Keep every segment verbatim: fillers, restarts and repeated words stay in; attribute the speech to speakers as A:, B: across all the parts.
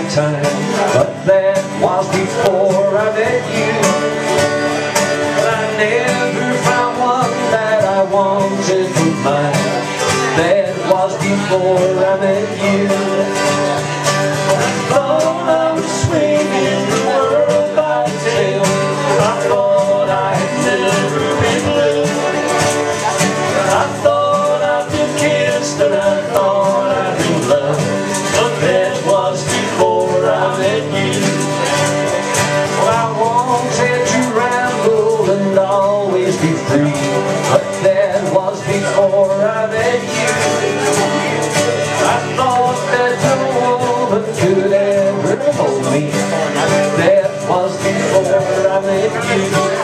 A: time, but that was before I met you. But I never found one that I wanted for mine. That was before I met you. I thought I was swinging the world by the tail. I thought I had never been blue. I thought I'd been kissed and I thought I'd been loved, but that was before I met you. Well, I wanted to ramble and always be free, but that was before I met you. I thought that no woman could ever hold me. That was before I met you.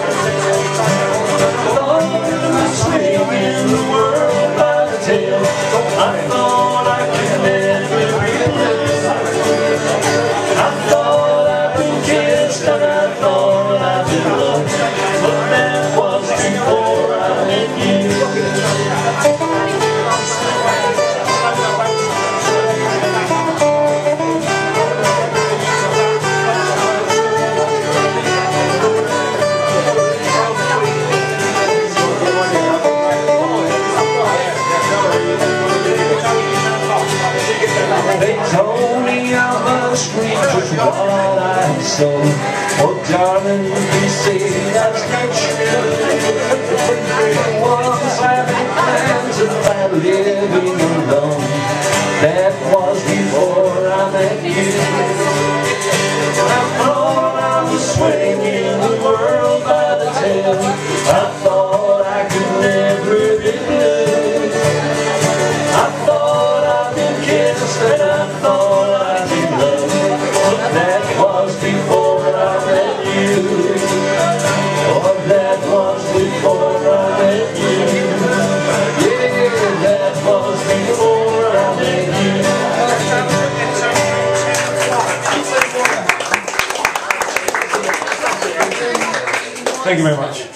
A: I thought I was swinging the world by the tail. I thought I could never be blue. I thought I'd been kissed and I thought I'd been loved, but that was before I met you. They told me I must reap with what I sow. Oh darling, you say that's not true. Once having plans about living alone. That was before I met you. I thought I was swinging the world by the tail. I thought I could never be blue. I thought I'd been kissed and I thought I'd be loved, but that was before I met you. Oh, that was before I met you. Yeah, that was before I met you.
B: Thank you very much.